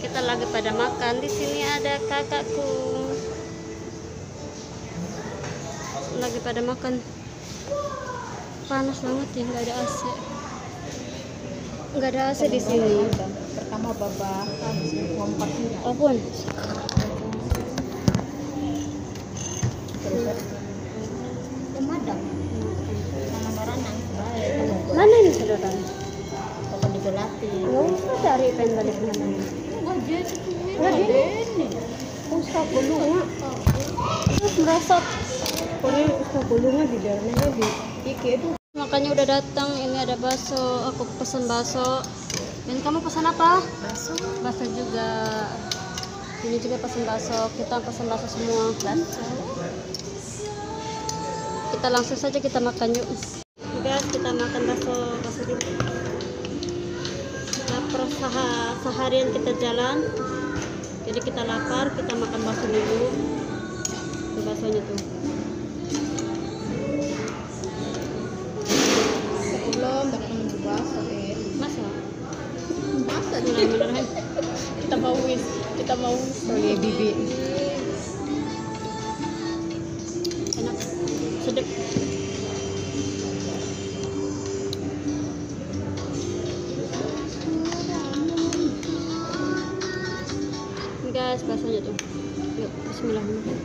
Kita lagi pada makan. Di sini ada kakakku. Lagi pada makan. Panas banget ya, nggak ada AC. Nggak ada AC di sini. Pertama babak kompaknya. Apun. Terus pemadam. Mana baranang baik. Mana ini sedotan? Kalau digelatin. Oh, dari pen tadi mana? Wajah ini. Usah gulungnya. Terus merosot. Pokoknya usah gulungnya di dalamnya di iki itu. Makanya udah datang. Ini ada bakso. Aku pesan bakso. Dan kamu pesan apa? Bakso. Bakso juga. Ini juga pesan bakso. Kita pesan bakso semua. Bakso. Kita langsung saja kita makan yuk. Guys, kita makan bakso dulu. Lapar seharian kita jalan. Jadi kita lapar, kita makan bakso dulu. Tuh baksonya tuh. Belum dapat menunggu bakso Masa? Masa Bener-bener. kita mau soalnya bibi. Enak. Sedap. Ini guys, baksonya tuh. Yuk, bismillahirrahmanirrahim.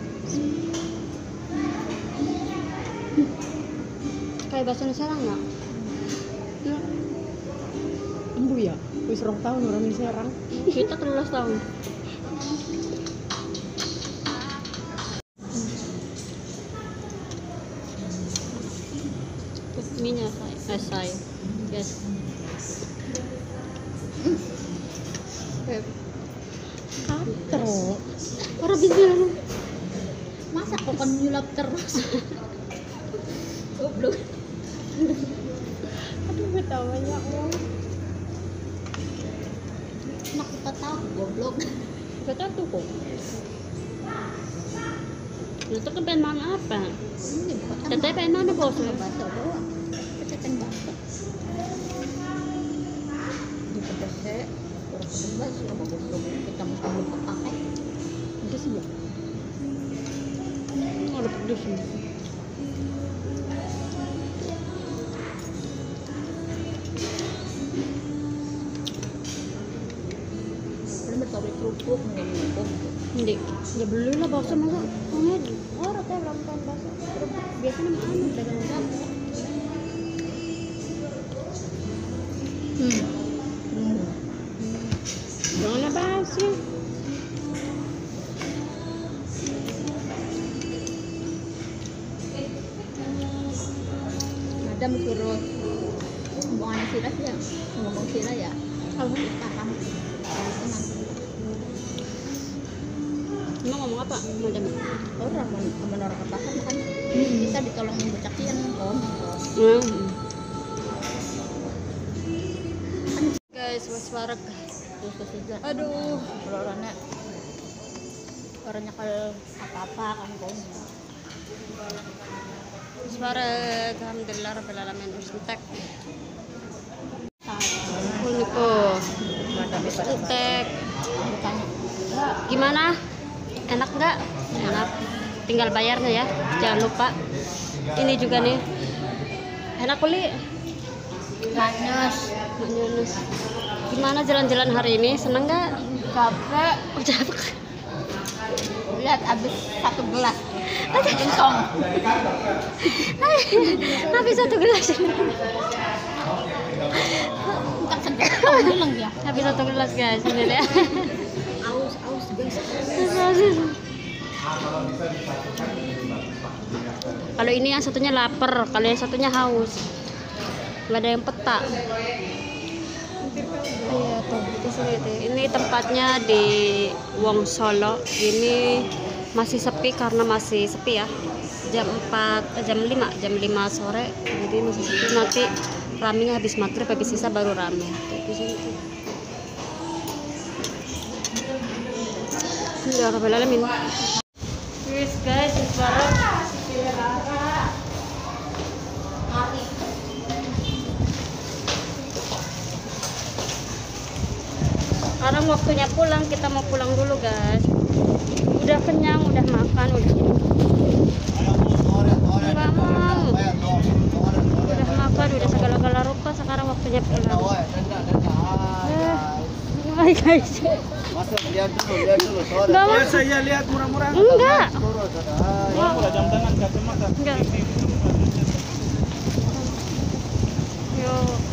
Kayak bakso Serang nggak? Ya. Embu ya, wis 2 tahun orang di Serang. Kita 13 tahun. Minyak saya. Yes. Katro. Orang bismillah. Masa kok kan nyulap terus? Goblok. Aduh, ketawanya oh. Nak kita tahu goblok. Kita tuh kok. Itu kan pengen makan apa? Ini bukan Teteh pengen mana bos? bakso doang. Pecetan bakso. Di pedasnya kurang pedas ya goblok. Kita mesti belum pakai. Pedes ya? Oh, ada pedes nih. Belum bertarik kerupuk nih. Hindi. Ya beli lah bakso masa. Oh, rata belum kan bakso. Biasanya mah anu dagang bakso. Jangan apa sih? Madam suruh buang sirah ya, ngomong sirah ya. Apa? Paham. Tenang. Emang ngomong apa? Madam. Orang menurut paham kan. Kita ditolong membacakian om. Guys, wasparak. Terus kesejar. Aduh. Orangnya kalau apa-apa kan om. Wasparak. Alhamdulillah rabbil alamin. Ustek. Tahu. Uniko. Madam itu Ustek. ditanya. Gimana? Enak nggak? Enak. Tinggal bayarnya ya. Jangan lupa. Ini juga nih. Enak kuli. Manis. Manis. Gimana jalan-jalan hari ini? Seneng nggak? Capek. Capek. Lihat abis 1 gelas. Gentong. Habis 1 gelas. Entah segentong bilang dia. Habis 1 gelas guys. Ini deh. Aus guys. Kalau ini yang satunya lapar, kalau yang satunya haus. Nggak ada yang peta. Iya tuh, di sini tuh. Ini tempatnya di Wongsolo. Ini masih sepi karena masih sepi ya. Jam 5 sore. Jadi masih sepi. Nanti ramenya habis maghrib, habis sisa baru rame. Tuh, di sini tuh. Bismillahirrahmanirrahim. Yes guys, sekarang Sekarang waktunya pulang, kita mau pulang dulu guys. Udah kenyang, udah makan, udah nggak mau. Udah makan, udah segala-gala rupa. Sekarang waktunya pulang. Hai guys. Masuk, lihat dulu. Nggak mau. Saya lihat murah-murah. Enggak. Murah jam tangan kacamata. Enggak. Yo.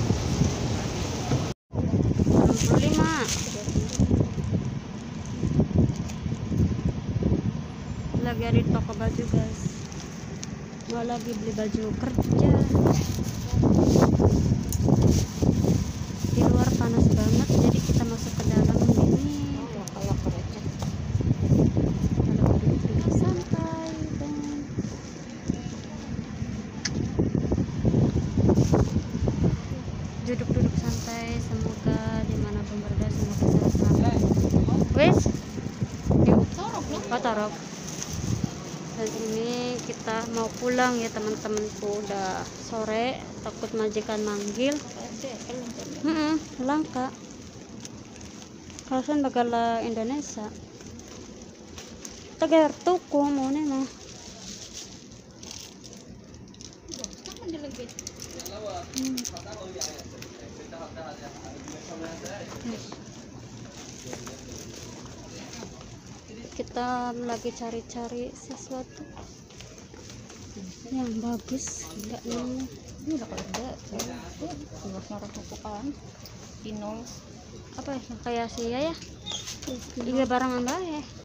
65. Lagi ada di toko baju guys. Mau lagi beli baju kerja. Di luar panas banget, jadi kita masuk ke dalam ini. Kalau kerja Ada duduk santai dan duduk santai. Semoga dimanapun berada semoga sehat selalu. Wes, yuk Torok. Dan ini kita mau pulang ya teman-temanku, udah sore, takut majikan manggil. Langka kalasan bagala Indonesia tagar tuku mo na no. Kita lagi cari-cari sesuatu yang bagus, enggak nemu. ini udah kerja terus naruh kan Pinol Apa ya kayak sih ya iya barangan bae